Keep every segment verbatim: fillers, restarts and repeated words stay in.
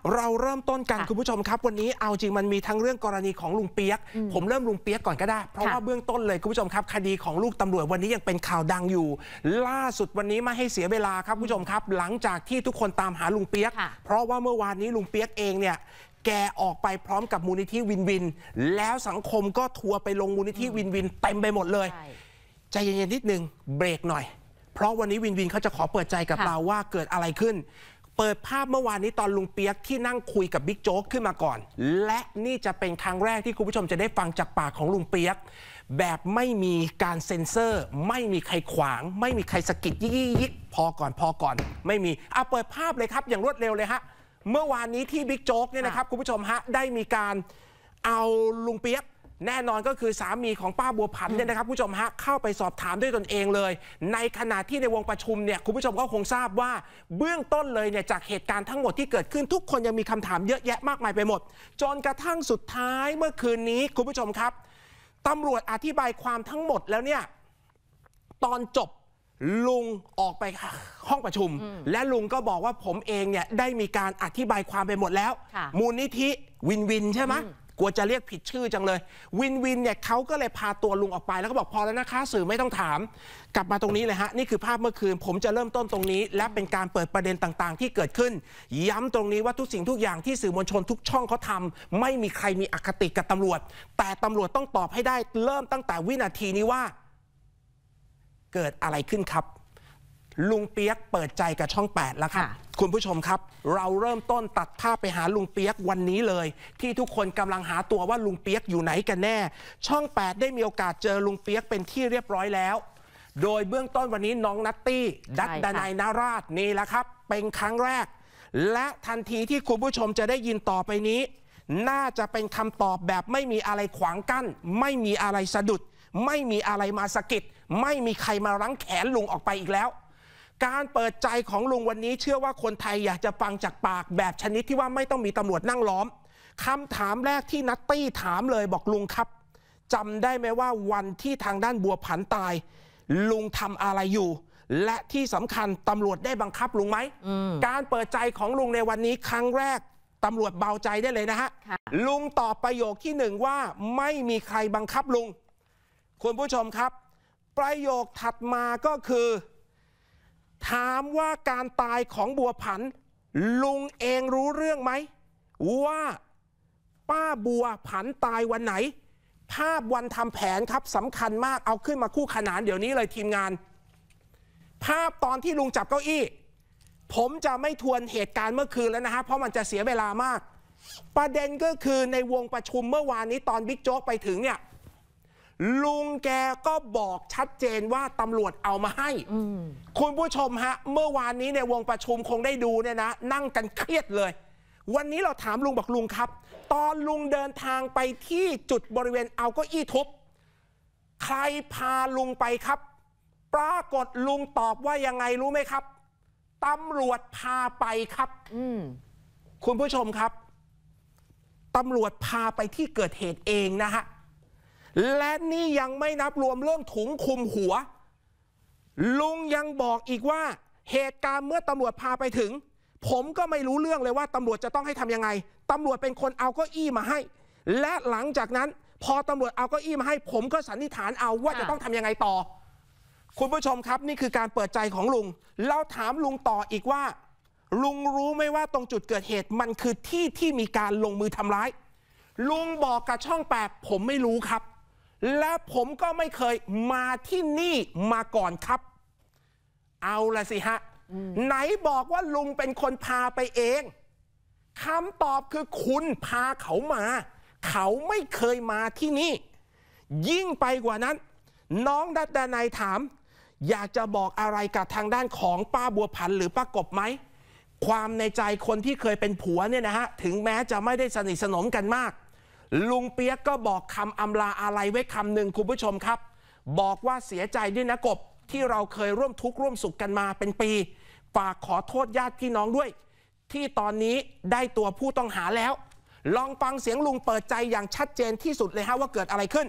เราเริ่มต้นกันคุณผู้ชมครับวันนี้เอาจริงมันมีทั้งเรื่องกรณีของลุงเปียกผมเริ่มลุงเปียกก่อนก็ได้เพราะว่าเบื้องต้นเลยคุณผู้ชมครับคดีของลูกตำรวจวันนี้ยังเป็นข่าวดังอยู่ล่าสุดวันนี้ไม่ให้เสียเวลาครับคุณผู้ชมครับหลังจากที่ทุกคนตามหาลุงเปียกเพราะว่าเมื่อวานนี้ลุงเปียกเองเนี่ยแกออกไปพร้อมกับมูลนิธิวินวินแล้วสังคมก็ทัวร์ไปลงมูลนิธิวินวินเต็มไปหมดเลยใจเย็นๆนิดนึงเบรกหน่อยเพราะวันนี้วินวินเขาจะขอเปิดใจกับเราว่าเกิดอะไรขึ้นเปิดภาพเมื่อวานนี้ตอนลุงเปียกที่นั่งคุยกับบิ๊กโจ๊กขึ้นมาก่อนและนี่จะเป็นครั้งแรกที่คุณผู้ชมจะได้ฟังจากปากของลุงเปียกแบบไม่มีการเซ็นเซอร์ไม่มีใครขวางไม่มีใครสะกิดยิกๆพอก่อนพอก่อนไม่มีเอาเปิดภาพเลยครับอย่างรวดเร็วเลยฮะเมื่อวานนี้ที่บิ๊กโจ๊กเนี่ยนะครับคุณผู้ชมฮะได้มีการเอาลุงเปียกแน่นอนก็คือสามีของป้าบัวผันเนี่ยนะครับผู้ชมฮะเข้าไปสอบถามด้วยตนเองเลยในขณะที่ในวงประชุมเนี่ยคุณผู้ชมก็คงทราบว่าเบื้องต้นเลยเนี่ยจากเหตุการณ์ทั้งหมดที่เกิดขึ้นทุกคนยังมีคำถามเยอะแยะมากมายไปหมดจนกระทั่งสุดท้ายเมื่อคืนนี้คุณผู้ชมครับตำรวจอธิบายความทั้งหมดแล้วเนี่ยตอนจบลุงออกไปห้องประชุมและลุงก็บอกว่าผมเองเนี่ยได้มีการอธิบายความไปหมดแล้วมูลนิธิวินวินใช่ไหมกลัวจะเรียกผิดชื่อจังเลยวินวินเนี่ยเขาก็เลยพาตัวลุงออกไปแล้วก็บอกพอแล้วนะคะสื่อไม่ต้องถามกลับมาตรงนี้เลยฮะนี่คือภาพเมื่อคืนผมจะเริ่มต้นตรงนี้และเป็นการเปิดประเด็นต่างๆที่เกิดขึ้นย้ำตรงนี้ว่าทุกสิ่งทุกอย่างที่สื่อมวลชนทุกช่องเขาทำไม่มีใครมีอคติกับตำรวจแต่ตำรวจต้องตอบให้ได้เริ่มตั้งแต่วินาทีนี้ว่าเกิดอะไรขึ้นครับลุงเปียกเปิดใจกับช่องแปดแล้วครับคุณผู้ชมครับเราเริ่มต้นตัดภาพไปหาลุงเปียกวันนี้เลยที่ทุกคนกำลังหาตัวว่าลุงเปียกอยู่ไหนกันแน่ช่องแปดได้มีโอกาสเจอลุงเปียกเป็นที่เรียบร้อยแล้วโดยเบื้องต้นวันนี้น้องนัตตี้ดัดดนัยนาราชนี่แหละครับเป็นครั้งแรกและทันทีที่คุณผู้ชมจะได้ยินต่อไปนี้น่าจะเป็นคำตอบแบบไม่มีอะไรขวางกั้นไม่มีอะไรสะดุดไม่มีอะไรมาสะกิดไม่มีใครมารั้งแขนลุงออกไปอีกแล้วการเปิดใจของลุงวันนี้เชื่อว่าคนไทยอยากจะฟังจากปากแบบชนิดที่ว่าไม่ต้องมีตำรวจนั่งล้อมคำถามแรกที่นัตตี้ถามเลยบอกลุงครับจำได้ไหมว่าวันที่ทางด้านบัวผันตายลุงทำอะไรอยู่และที่สำคัญตำรวจได้บังคับลุงไหมการเปิดใจของลุงในวันนี้ครั้งแรกตำรวจเบาใจได้เลยนะฮะลุงตอบประโยคที่หนึ่งว่าไม่มีใครบังคับลุงคุณผู้ชมครับประโยคถัดมาก็คือถามว่าการตายของบัวผันลุงเองรู้เรื่องไหมว่าป้าบัวผันตายวันไหนภาพวันทำแผนครับสำคัญมากเอาขึ้นมาคู่ขนานเดี๋ยวนี้เลยทีมงานภาพตอนที่ลุงจับเก้าอี้ผมจะไม่ทวนเหตุการณ์เมื่อคืนแล้วนะฮะเพราะมันจะเสียเวลามากประเด็นก็คือในวงประชุมเมื่อวานนี้ตอนบิ๊กโจ๊กไปถึงเนี่ยลุงแกก็บอกชัดเจนว่าตำรวจเอามาให้คุณผู้ชมฮะเมื่อวานนี้ในวงประชุมคงได้ดูเนี่ยนะนั่งกันเครียดเลยวันนี้เราถามลุงบอกลุงครับตอนลุงเดินทางไปที่จุดบริเวณเอาเก้าอี้ทุบใครพาลุงไปครับปรากฏลุงตอบว่ายังไงรู้ไหมครับตำรวจพาไปครับคุณผู้ชมครับตำรวจพาไปที่เกิดเหตุเองนะฮะและนี่ยังไม่นับรวมเรื่องถุงคลุมหัวลุงยังบอกอีกว่าเหตุการณ์เมื่อตำรวจพาไปถึงผมก็ไม่รู้เรื่องเลยว่าตำรวจจะต้องให้ทำยังไงตำรวจเป็นคนเอาเก้าอี้มาให้และหลังจากนั้นพอตำรวจเอาเก้าอี้มาให้ผมก็สันนิษฐานเอาว่าจะต้องทำยังไงต่อคุณผู้ชมครับนี่คือการเปิดใจของลุงเราถามลุงต่ออีกว่าลุงรู้ไหมว่าตรงจุดเกิดเหตุมันคือที่ที่มีการลงมือทำร้ายลุงบอกกับช่องแปดผมไม่รู้ครับและผมก็ไม่เคยมาที่นี่มาก่อนครับเอาละสิฮะไหนบอกว่าลุงเป็นคนพาไปเองคำตอบคือคุณพาเขามาเขาไม่เคยมาที่นี่ยิ่งไปกว่านั้นน้องดัดดนัยถามอยากจะบอกอะไรกับทางด้านของป้าบัวผันหรือป้ากบไหมความในใจคนที่เคยเป็นผัวเนี่ยนะฮะถึงแม้จะไม่ได้สนิทสนมกันมากลุงเปียกก็บอกคำอำลาอะไรไว้คำหนึ่งคุณผู้ชมครับบอกว่าเสียใจด้วยนะกบที่เราเคยร่วมทุกข์ร่วมสุขกันมาเป็นปีฝากขอโทษญาติพี่น้องด้วยที่ตอนนี้ได้ตัวผู้ต้องหาแล้วลองฟังเสียงลุงเปิดใจอย่างชัดเจนที่สุดเลยฮะว่าเกิดอะไรขึ้น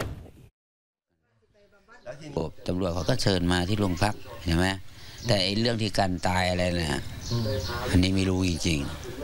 ตำรวจเขาก็เชิญมาที่โรงพักเห็นไหมแต่ไอ้เรื่องที่การตายอะไรเนี่ยอันนี้ไม่รู้จริง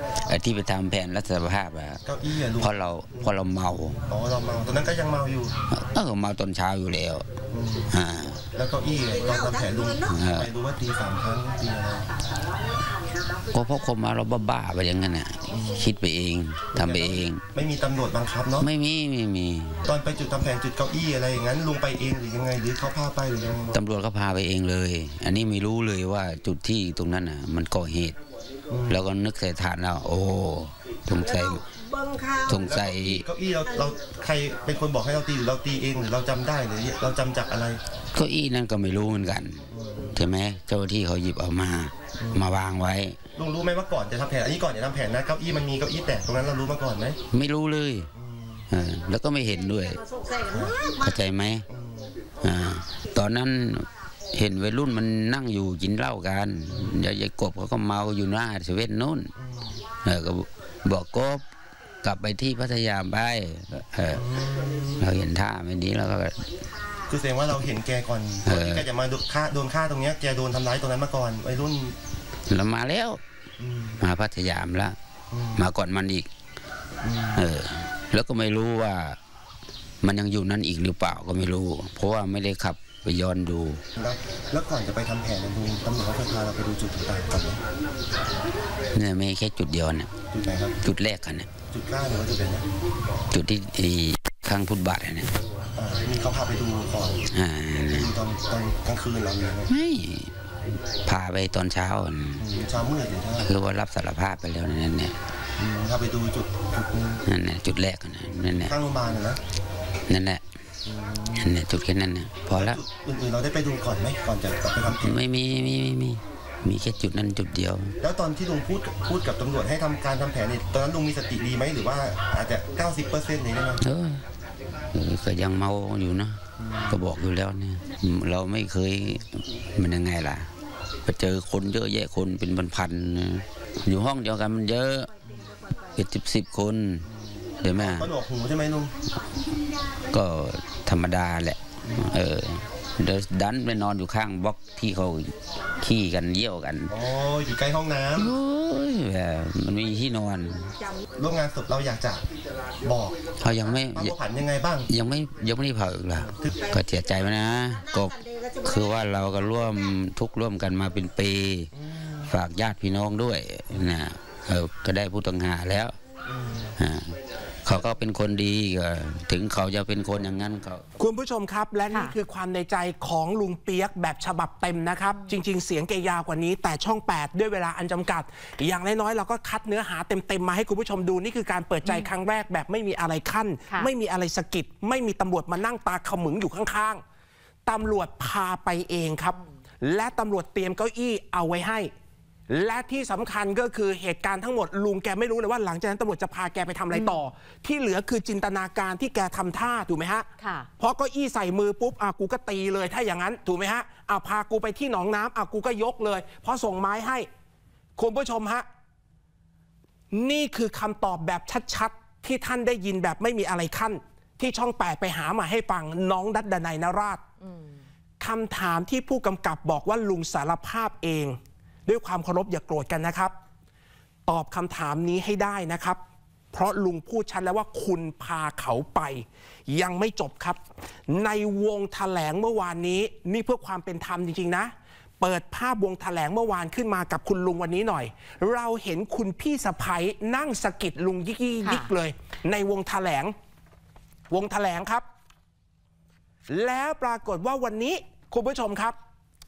ไอ้ที่ไปทำแผนรับสารภาพอะเก้าอี้อะลุงเพราะเราเพราะเราเมาอ๋อเราเมาตอนนั้นก็ยังเมาอยู่เออเมาตอนเช้าอยู่แล้วอ่าแล้วเก้าอี้ตอนทำแผนลุงเออไปรู้ว่าตีสามครั้งตีอะไรก็เพราะคนมาเราบ้าๆไปอย่างนั้นน่ะคิดไปเองทำไปเองไม่มีตำรวจบังคับเนาะไม่มีไม่มีตอนไปจุดทำแผนจุดเก้าอี้อะไรอย่างนั้นลุงไปเองหรือยังไงหรือเขาพาไปหรือยังไงตำรวจก็พาไปเองเลย อันนี้ไม่รู้เลยว่าจุดที่ตรงนั้นน่ะมันก่อเหตุ แล้วก็นึกใส่ฐานแล้วโอ้สงสัยสงสัยเก้าอี้เราเราใครเป็นคนบอกให้เราตีหรือเราตีเองหรือเราจำได้หรือเราจำจากอะไรเก้าอี้นั่นก็ไม่รู้เหมือนกันใช่ไหมเจ้าหน้าที่เขาหยิบเอามามาวางไว้ลุงรู้ไหมว่าก่อนจะทำแผนอันนี้ก่อนจะทำแผนนะเก้าอี้มันมีเก้าอี้แตกตรงนั้นเรารู้มาก่อนไหมไม่รู้เลยอ่าแล้วก็ไม่เห็นด้วยเข้าใจไหมอ่าตอนนั้นเห็นวัยรุ่นมันนั่งอยู่กินเหล้ากันยายกบเขาก็เมาอยู่หน้าเซเว่นนู่นเออก็บอกกบกลับไปที่พัทยาไปเออเราเห็นท่าไม่ดีแล้วก็คือแสดงว่าเราเห็นแกก่อนก่อนที่แกจะมาโดนฆ่าโดนฆ่าตรงเนี้ยแกโดนทำร้ายตรงนั้นมาก่อนวัยรุ่นเรามาแล้วมาพัทยามแล้วมาก่อนมันอีกเออแล้วก็ไม่รู้ว่ามันยังอยู่นั่นอีกหรือเปล่าก็ไม่รู้ เพราะว่าไม่ได้ขับไปย้อนดูแล้วแล้วก่อนจะไปทำแผนลุงตำรวจเขาเคยพาเราไปดูจุดต่างๆก่อนไหมเนี่ยไม่แค่จุดเดียวเนี่ยจุดไหนครับจุดแรกกันเนี่ยจุดกล้าหรือว่าจุดไหนนะจุดที่ไอ้ข้างฟุตบาทอะเนี่ยอ่ามีเขาพาไปดูก่อนอ่าเนี่ยดูตอนตอนกลางคืนเราเลยไหมไม่พาไปตอนเช้าอ่ะอืมเช้ามืดอยู่ใช่ไหมคือว่ารับสารภาพไปแล้วนั่นเนี่ยอืมพาไปดูจุดจุดนึงนั่นเนี่ยจุดแรกอะนะนั่นเนี่ยข้างโรงพยาบาลนะนะนั่นแหละนั่นเนี่ยจุดแค่นั้นนะพอแล้วจุดอื่นๆเราได้ไปดูก่อนไหมก่อนจะไปทำแผนไม่มีไม่มีไม่มีมีแค่จุดนั้นจุดเดียวแล้วตอนที่ลุงพูดพูดกับตำรวจให้ทำการทำแผนเนี่ยตอนนั้นลุงมีสติดีไหมหรือว่าอาจจะ เก้าสิบเปอร์เซ็นต์เลยได้ไหมเออเออก็ยังเมาอยู่นะก็บอกอยู่แล้วเนี่ยเราไม่เคยมันยังไงล่ะไปเจอคนเยอะแยะคนเป็นพันๆนะอยู่ห้องเดียวกันมันเยอะเป็นสิบสิบคนเดี๋ยวแม่ก็หนวกหูใช่ไหมลุงก็ธรรมดาแหละเออเดี๋ยวดันไปนอนอยู่ข้างบล็อกที่เขาขี้กันเยี่ยวกันอ๋ออยู่ใกล้ห้องน้ำโอ้ยแบบมันมีที่นอนร่วมงานศพเราอยากจะบอกเขายังไม่ความผันยังไงบ้างยังไม่ยังไม่ได้เผาอีกเหรอก็เสียใจไหมนะก็คือว่าเราก็ร่วมทุกข์ร่วมกันมาเป็นปีฝากญาติพี่น้องด้วยนะเออก็ได้ผู้ต้องหาแล้วอ่าเขาก็เป็นคนดีก็ถึงเขาจะเป็นคนอย่างนั้นเขาคุณผู้ชมครับและนี่คือความในใจของลุงเปียกแบบฉบับเต็มนะครับจริงๆเสียงแกยาวกว่านี้แต่ช่องแปดด้วยเวลาอันจำกัดอย่างน้อยๆเราก็คัดเนื้อหาเต็มๆมาให้คุณผู้ชมดูนี่คือการเปิดใจครั้งแรกแบบไม่มีอะไรขั้นไม่มีอะไรสะกิดไม่มีตำรวจมานั่งตาขมึงอยู่ข้างๆตำรวจพาไปเองครับและตำรวจเตรียมเก้าอี้เอาไว้ให้และที่สำคัญก็คือเหตุการณ์ทั้งหมดลุงแกไม่รู้เลยว่าหลังจากนั้นตำรวจจะพาแกไปทำอะไรต่อที่เหลือคือจินตนาการที่แกทำท่าถูกไหมฮะเพราะเก็อี้ใส่มือปุ๊บอ่ะกูก็ตีเลยถ้าอย่างนั้นถูกไหมฮะอ่ะพากูไปที่หนองน้ำอ่ะกูก็ยกเลยเพราะส่งไม้ให้คุณผู้ชมฮะนี่คือคำตอบแบบชัดๆที่ท่านได้ยินแบบไม่มีอะไรขั้นที่ช่องแปดไปหามาให้ฟังน้องดัดดนัยนราชคำถามที่ผู้กำกับบอกว่าลุงสารภาพเองด้วยความเคารพอย่าโกรธกันนะครับตอบคำถามนี้ให้ได้นะครับเพราะลุงพูดชัดแล้วว่าคุณพาเขาไปยังไม่จบครับในวงแถลงเมื่อวานนี้นี่เพื่อความเป็นธรรมจริงๆนะเปิดภาพวงแถลงเมื่อวานขึ้นมากับคุณลุงวันนี้หน่อยเราเห็นคุณพี่สะใภ้นั่งสะกิดลุงยิกยิกเลยในวงแถลงวงแถลงครับแล้วปรากฏว่าวันนี้คุณผู้ชมครับ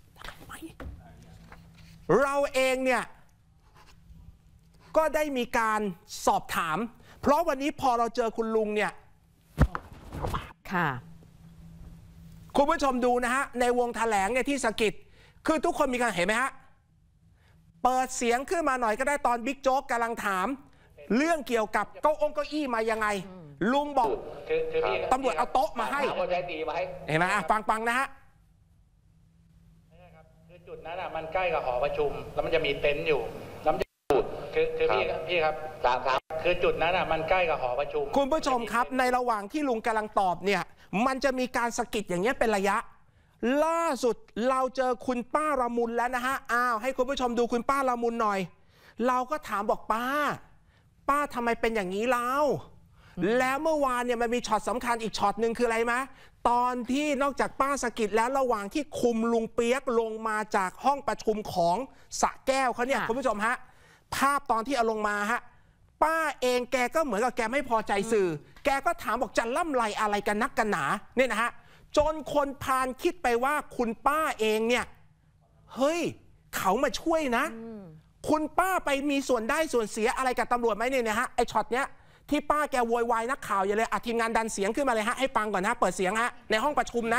เราเองเนี่ยก็ได้มีการสอบถามเพราะวันนี้พอเราเจอคุณลุงเนี่ยค่ะคุณผู้ชมดูนะฮะในวงแถลงเนี่ยที่สะกิดคือทุกคนมีการเห็นไหมฮะเปิดเสียงขึ้นมาหน่อยก็ได้ตอนบิ๊กโจ๊กกำลังถามเรื่องเกี่ยวกับเก้าองเก้าอี้มายังไงลุงบอกตำรวจเอาโต๊ะมาให้เห็นไหมฟังฟังนะฮะจุดนั้นอ่ะมันใกล้กับหอประชุมแล้วมันจะมีเต็นท์อยู่แล้วมันจะคือคือพี่พี่ครับครับครับคือจุดนั้นอ่ะมันใกล้กับหอประชุมคุณผู้ชมครับในระหว่างที่ลุงกำลังตอบเนี่ยมันจะมีการสะกิดอย่างเงี้ยเป็นระยะล่าสุดเราเจอคุณป้าละมุนแล้วนะฮะอ้าวให้คุณผู้ชมดูคุณป้าละมุนหน่อยเราก็ถามบอกป้าป้าทำไมเป็นอย่างนี้เล่าแล้วเมื่อวานเนี่ยมันมีช็อตสำคัญอีกช็อตหนึ่งคืออะไรมะตอนที่นอกจากป้าสะกิดแล้วระหว่างที่คุมลุงเปียกลงมาจากห้องประชุมของสระแก้วเขาเนี่ยคุณผู้ชมฮะภาพตอนที่เอาลงมาฮะป้าเองแกก็เหมือนกับแกไม่พอใจสื่อแกก็ถามบอกจะล่ำไรอะไรกันนักกันหนาเนี่ยนะฮะจนคนพานคิดไปว่าคุณป้าเองเนี่ยเฮ้ยเขามาช่วยนะคุณป้าไปมีส่วนได้ส่วนเสียอะไรกับตำรวจไหมเนี่ยนะฮะไอช็อตเนี้ยที่ป้าแกโวยวายนักข่าวอย่าเลยอ่ะทีมงานดันเสียงขึ้นมาเลยฮะให้ฟังก่อนนะเปิดเสียงฮะในห้องประชุมนะ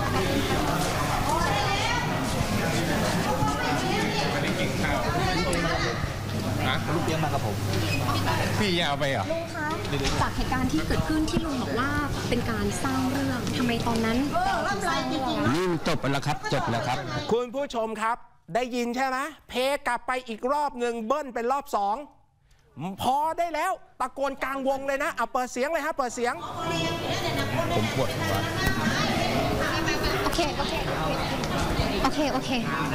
ลูกเปี๊ยกมากับผมพี่ยาวไปเหรอลุงคะจากเหตุการณ์ที่เกิดขึ้นที่ลุงบอกว่าเป็นการสร้างเรื่องทำไมตอนนั้นถึงสร้างเรื่องนี่จบแล้วครับจบแล้วครับคุณผู้ชมครับได้ยินใช่ไหมเพกลับไปอีกรอบหนึ่งเบิ้ลเป็นรอบสองพอได้แล้วตะโกนกลางวงเลยนะเอาเปิดเสียงเลยฮะเปิดเสียงผมปวดหัวโอเคโอเคโอเคโอเค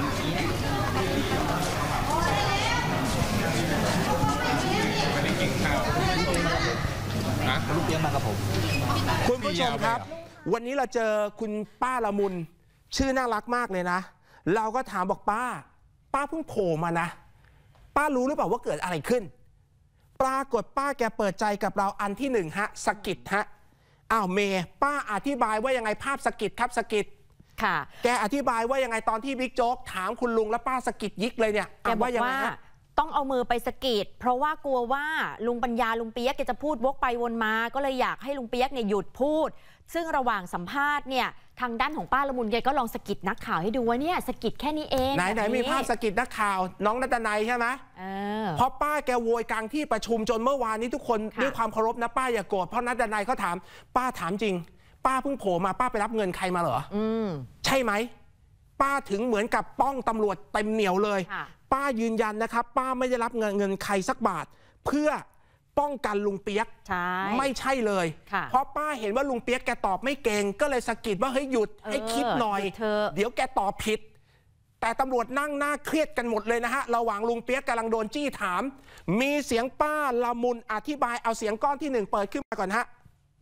ลูกเปี๊ยกมากับผมคุณผู้ชมครับวันนี้เราเจอคุณป้าละมุนชื่อน่ารักมากเลยนะเราก็ถามบอกป้าป้าเพิ่งโผล่มานะป้ารู้หรือเปล่าว่าเกิดอะไรขึ้นปรากฏป้าแกเปิดใจกับเราอันที่หนึ่งฮะสกิดฮะอ้าวเมย์ป้าอธิบายว่ายังไงภาพสกิดครับสกิดค่ะแกอธิบายว่ายังไงตอนที่บิ๊กโจ๊กถามคุณลุงแล้วป้าสกิดยิกเลยเนี่ยแกบอกว่าต้องเอามือไปสกิดเพราะว่ากลัวว่าลุงปัญญาลุงเปี๊ยกแกจะพูดวกไปวนมาก็เลยอยากให้ลุงเปี๊ยกเนี่ยหยุดพูดซึ่งระหว่างสัมภาษณ์เนี่ยทางด้านของป้าละมุนแกก็ลองสกิดนักข่าวให้ดูว่าเนี่ยสกิดแค่นี้เองไหนไหนมีภาพสกิดนักข่าวน้องรัตนัยใช่ไหมเออเพราะป้าแกโวยกลางที่ประชุมจนเมื่อวานนี้ทุกคนด้วยความเคารพนะป้าอย่าโกรธเพราะรัตนัยเขาถามป้าถามจริงป้าเพิ่งโผล่มาป้าไปรับเงินใครมาเหรออืมใช่ไหมป้าถึงเหมือนกับป้องตำรวจเต็มเหนียวเลยป้ายืนยันนะครับป้าไม่ได้รับเงินเงินใครสักบาทเพื่อป้องกันลุงเปี๊ยกไม่ใช่เลยเพราะป้าเห็นว่าลุงเปี๊ยกแกตอบไม่เก่งก็เลยสะกิดว่าเฮ้ยหยุดให้คิดหน่อยเดี๋ยวแกตอบผิดแต่ตำรวจนั่งหน้าเครียดกันหมดเลยนะฮะระหว่างลุงเปี๊ยกกำลังโดนจี้ถามมีเสียงป้าละมุนอธิบายเอาเสียงก้อนที่หนึ่งเปิดขึ้นมาก่อนฮะ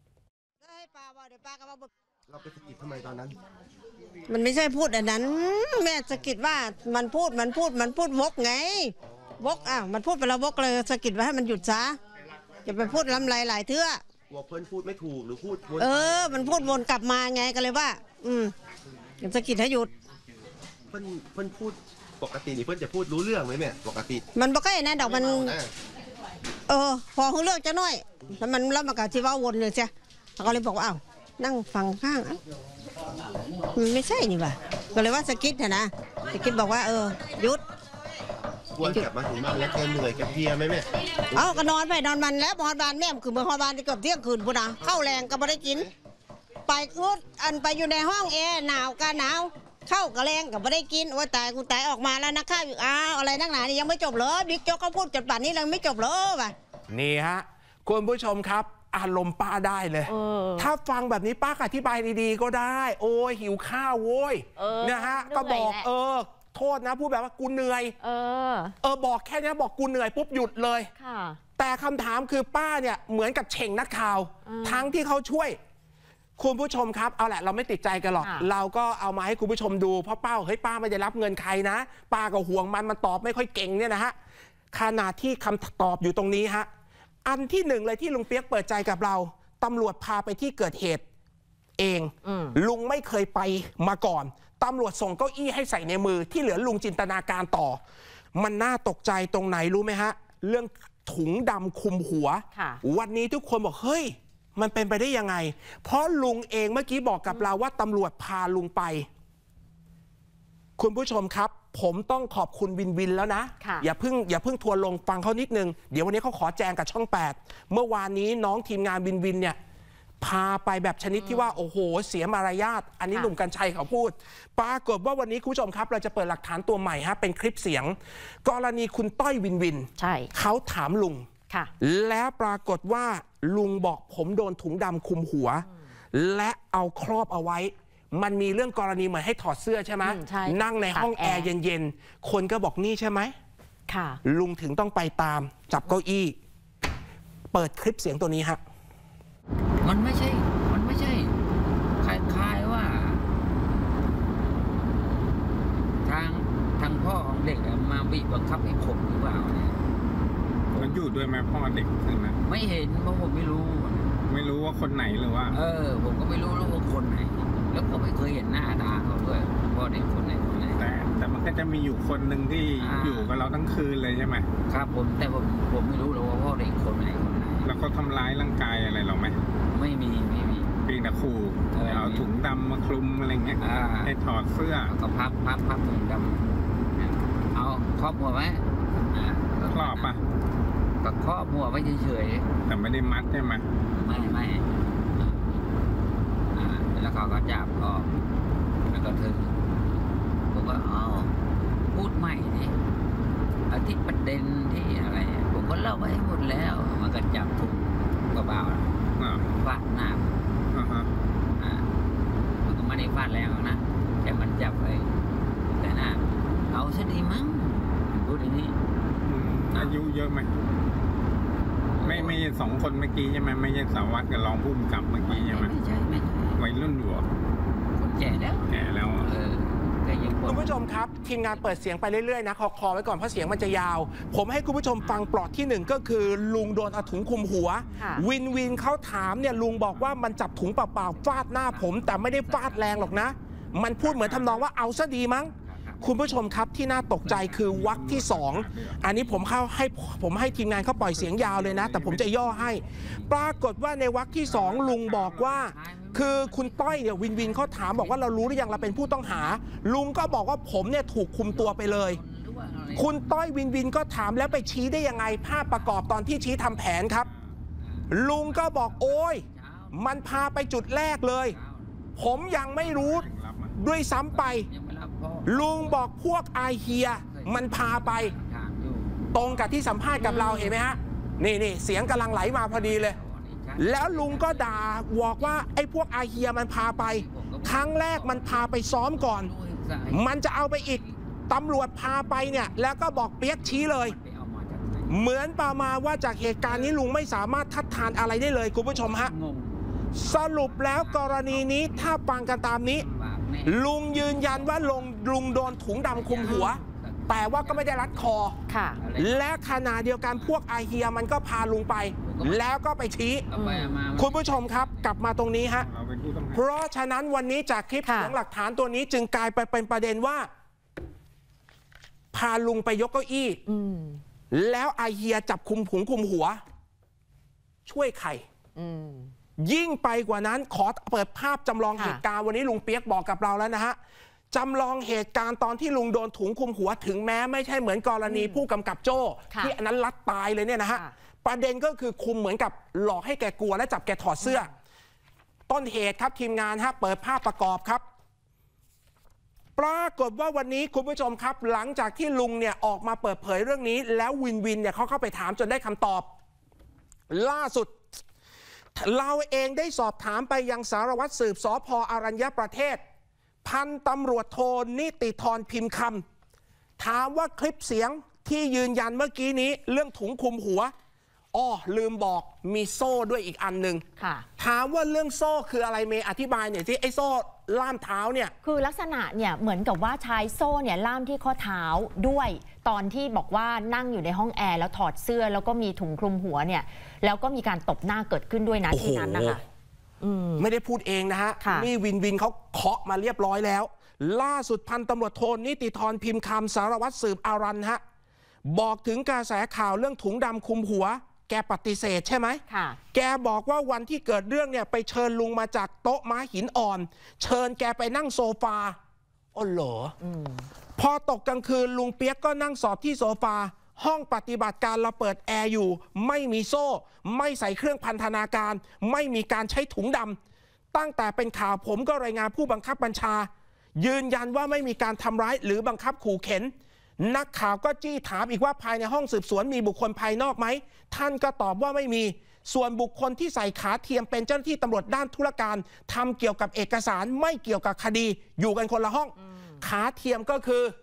เราไปสะกิดทำไมตอนนั้นมันไม่ใช่พูดอันนั้นแม่สะกิดว่ามันพูดมันพูดมันพูดวกไงวกอ่ะมันพูดไปแล้ววกเลยสะกิดว่าให้มันหยุดซะอย่าไปพูดล้ำไรหลายเทื่อว่าเพื่อนพูดไม่ถูกหรือพูดเออมันพูดวนกลับมาไงก็เลยว่าอืมสะกิดให้หยุดเพื่อนเพื่อนพูดปกตินี่เพื่อนจะพูดรู้เรื่องไหมแม่ปกติมันบอกไอ้นะดอกมันเออพอเขาเลือกจะน้อยแล้วมันแล้วมากะที่ว่าวนเลยใช่เขาก็เลยบอกว่าอ้าวนั่งฟังข้างมันไม่ใช่นี่ป่ะก็เลยว่าสกิดนะสกิดบอกว่าเออหยุดวนกลับมาถึงบ้านแล้วแกเหนื่อยแกเพลียไหมแม่เอ้าก็นอนไปนอนมันแล้วนอนบ้านแม่คือเมื่อฮอบ้านที่เกือบเที่ยงคืนพุ่นนะเข้าแรงก็ไม่ได้กินไปกูอันไปอยู่ในห้องแอร์หนาวกันหนาวเข้ากระแรงก็ไม่ได้กินว่าตายกูตายออกมาแล้วนะข้าวอยู่อ้าวอะไรนักหนานี่ยังไม่จบเลยบิ๊กโจ๊กเขาพูดจนป่านนี้ยังไม่จบเลยว่ะนี่ฮะคุณผู้ชมครับอารมณ์ป้าได้เลยถ้าฟังแบบนี้ป้าอธิบายดีๆก็ได้โอ้ยหิวข้าวโว้ยเนี่ยฮะก็บอกเออโทษนะพูดแบบว่ากูเหนื่อยเออเออบอกแค่นี้บอกกูเหนื่อยปุ๊บหยุดเลยแต่คำถามคือป้าเนี่ยเหมือนกับเฉ่งนักข่าวทั้งที่เขาช่วยคุณผู้ชมครับเอาแหละเราไม่ติดใจกันหรอกเราก็เอามาให้คุณผู้ชมดูเพราะป้าเฮ้ยป้าไม่ได้รับเงินใครนะป้าก็ห่วงมันมันตอบไม่ค่อยเก่งเนี่ยนะฮะขณะที่คำตอบอยู่ตรงนี้ฮะอันที่หนึ่งเลยที่ลุงเปี๊ยกเปิดใจกับเราตำรวจพาไปที่เกิดเหตุเองลุงไม่เคยไปมาก่อนตำรวจส่งเก้าอี้ให้ใส่ในมือที่เหลือลุงจินตนาการต่อมันน่าตกใจตรงไหนรู้ไหมฮะเรื่องถุงดำคลุมหัววันนี้ทุกคนบอกเฮ้ยมันเป็นไปได้ยังไงเพราะลุงเองเมื่อกี้บอกกับเราว่าตำรวจพาลุงไปคุณผู้ชมครับผมต้องขอบคุณวินวินแล้วนะอย่าเพิ่งอย่าเพิ่งทัวร์ลงฟังเขานิดนึงเดี๋ยววันนี้เขาขอแจงกับช่องแปดเมื่อวานนี้น้องทีมงานวินวินเนี่ยพาไปแบบชนิดที่ว่าโอ้โหเสียมารยาทอันนี้หนุ่มกรรชัยเขาพูดปรากฏว่าวันนี้คุณผู้ชมครับเราจะเปิดหลักฐานตัวใหม่ฮะเป็นคลิปเสียงกรณีคุณต้อยวินวินใช่เขาถามลุงแล้วปรากฏว่าลุงบอกผมโดนถุงดำคลุมหัวและเอาครอบเอาไว้มันมีเรื่องกรณีเหมือนให้ถอดเสื้อใช่ไหมนั่งในห้องแอร์เย็นๆคนก็บอกนี่ใช่ไหมลุงถึงต้องไปตามจับเก้าอี้เปิดคลิปเสียงตัวนี้ฮะมันไม่ใช่มันไม่ใช่คล้ายๆว่าทางทางพ่อของเด็กมาบีบบังคับให้ผมหรือเปล่าเนี่ยมันอยู่ด้วยไหมพ่อเด็กใช่ไหมไม่เห็นเพราะผมไม่รู้ไม่รู้ว่าคนไหนหรือว่าเออผมก็ไม่รู้ว่าคนไหนแล้วก็ไม่เคยเห็นหน้าตาเขาด้วยพ่อเด็กคนไหนคนไหนแต่แต่มันก็จะมีอยู่คนหนึ่งที่อยู่กับเราทั้งคืนเลยใช่ไหมครับผมแต่ผมผมไม่รู้หรอกว่าพ่อเด็กคนไหนคนไหนแล้วเขาทำร้ายร่างกายอะไรเราไหมไม่มีไม่มีเพียงแต่ขู่เอาถุงดำมาคลุมอะไรเงี้ยให้ถอดเสื้อก็พับพับพับถุงดำเอาครอบหัวไหมครอบปะก็ครอบหัวไว้เฉยๆแต่ไม่ได้มัดใช่ไหมไม่ไม่แล้วเขาก็จับออกแล้วก็ถึงผมก็เอาพูดใหม่ดิอาทิตย์ประเด็นที่อะไรผมก็เล่าไปหมดแล้วมันก็จับถุงกระเป๋าฟาดหน้ามันก็ไม่ได้ฟาดแรงนะแต่มันจับไปแต่หน้าเอาซะดีมั้งพูดอย่างนี้อายุเยอะไหมไม่ไม่ใช่สองคนเมื่อกี้ใช่ไหมไม่ใช่สารวัตรกับรองผู้กำกับเมื่อกี้ใช่ไหมไม่ใช่ไม่ใช่วัยรุ่นอยู่คนแก่แล้วแก่แล้วเออคุณผู้ชมครับทีมงานเปิดเสียงไปเรื่อยๆนะขอคอไว้ก่อนเพราะเสียงมันจะยาวผมให้คุณผู้ชมฟังปลอดที่หนึ่งก็คือลุงโดนเอาถุงคลุมหัววินวินเขาถามเนี่ยลุงบอกว่ามันจับถุงเปล่าๆฟาดหน้าผมแต่ไม่ได้ฟาดแรงหรอกนะมันพูดเหมือนทำนองว่าเอาซะดีมั้งคุณผู้ชมครับที่น่าตกใจคือวรรคที่สองอันนี้ผมเข้าให้ผมให้ทีมงานเขาปล่อยเสียงยาวเลยนะแต่ผมจะย่อให้ปรากฏว่าในวรรคที่สองลุงบอกว่าคือคุณต้อยเนี่ยวินวินเขาถามบอกว่าเรารู้หรือยังเราเป็นผู้ต้องหาลุงก็บอกว่าผมเนี่ยถูกคุมตัวไปเลยคุณต้อยวินวินก็ถามแล้วไปชี้ได้ยังไงภาพประกอบตอนที่ชี้ทำแผนครับลุงก็บอกโอ้ยมันพาไปจุดแรกเลยผมยังไม่รู้ด้วยซ้ำไปลุงบอกพวกไอเฮียมันพาไปตรงกับที่สัมภาษณ์กับเราเห็นไหมฮะนี่นี่เสียงกำลังไหลมาพอดีเลยแล้วลุงก็ด่าบอกว่าไอ้พวกไอเฮียมันพาไปครั้งแรกมันพาไปซ้อมก่อนมันจะเอาไปอีกตำรวจพาไปเนี่ยแล้วก็บอกเปียกชี้เลยเหมือนประมาณว่าจากเหตุการณ์นี้ลุงไม่สามารถทัดทานอะไรได้เลยคุณผู้ชมฮะสรุปแล้วกรณีนี้ถ้าฟังกันตามนี้ลุงยืนยันว่าลุงลุงโดนถุงดำคลุมหัวแต่ว่าก็ไม่ได้รัดคอและขณะเดียวกันพวกไอเฮียมันก็พาลุงไปแล้วก็ไปชี้คุณผู้ชมครับกลับมาตรงนี้ฮะเพราะฉะนั้นวันนี้จากคลิปเสียงหลักฐานตัวนี้จึงกลายไปเป็นประเด็นว่าพาลุงไปยกเก้าอี้แล้วไอเฮียจับคุมหุงคุมหัวช่วยใครยิ่งไปกว่านั้นขอเปิดภาพจำลองเหตุการณ์วันนี้ลุงเปียกบอกกับเราแล้วนะฮะจำลองเหตุการณ์ตอนที่ลุงโดนถุงคลุมหัวถึงแม้ไม่ใช่เหมือนกรณีผู้กำกับโจ้ที่อันนั้นลัดตายเลยเนี่ยนะฮะประเด็นก็คือคุมเหมือนกับหลอกให้แกกลัวและจับแกถอดเสื้อต้นเหตุครับทีมงานฮะเปิดภาพประกอบครับปรากฏว่าวันนี้คุณผู้ชมครับหลังจากที่ลุงเนี่ยออกมาเปิดเผยเรื่องนี้แล้ววินวินเนี่ยเขาเข้าไปถามจนได้คำตอบล่าสุดเราเองได้สอบถามไปยังสารวัตรสืบสภ.อรัญญประเทศพันตำรวจโทนิติธรพิมพ์คำถามว่าคลิปเสียงที่ยืนยันเมื่อกี้นี้เรื่องถุงคลุมหัวอ้อลืมบอกมีโซ่ด้วยอีกอันหนึ่งถามว่าเรื่องโซ่คืออะไรเมย์อธิบายหน่อยที่ไอ้โซ่ล่ามเท้าเนี่ยคือลักษณะเนี่ยเหมือนกับว่าใช้โซ่เนี่ยล่ามที่ข้อเท้าด้วยตอนที่บอกว่านั่งอยู่ในห้องแอร์แล้วถอดเสื้อแล้วก็มีถุงคลุมหัวเนี่ยแล้วก็มีการตบหน้าเกิดขึ้นด้วยนะที่นั้นนะคะไม่ได้พูดเองนะฮะนี่วินวินเขาเคาะมาเรียบร้อยแล้วล่าสุดพันตำรวจโทนิติธรพิมพ์คำสารวัตรสืบอารันฮะบอกถึงกระแสข่าวเรื่องถุงดำคลุมหัวแกปฏิเสธใช่ไหมแกบอกว่าวันที่เกิดเรื่องเนี่ยไปเชิญลุงมาจากโต๊ะม้าหินอ่อนเชิญแกไปนั่งโซฟาอ๋อเหรอพอตกกลางคืนลุงเปียกก็นั่งสอบที่โซฟาห้องปฏิบัติการเราเปิดแอร์อยู่ไม่มีโซ่ไม่ใส่เครื่องพันธนาการไม่มีการใช้ถุงดำตั้งแต่เป็นข่าวผมก็รายงานผู้บังคับบัญชายืนยันว่าไม่มีการทำร้ายหรือบังคับขู่เข็นนักข่าวก็จี้ถามอีกว่าภายในห้องสืบสวนมีบุคคลภายนอกไหมท่านก็ตอบว่าไม่มีส่วนบุคคลที่ใส่ขาเทียมเป็นเจ้าหน้าที่ตำรวจด้านธุรการทำเกี่ยวกับเอกสารไม่เกี่ยวกับคดีอยู่กันคนละห้องขาเทียมก็คือ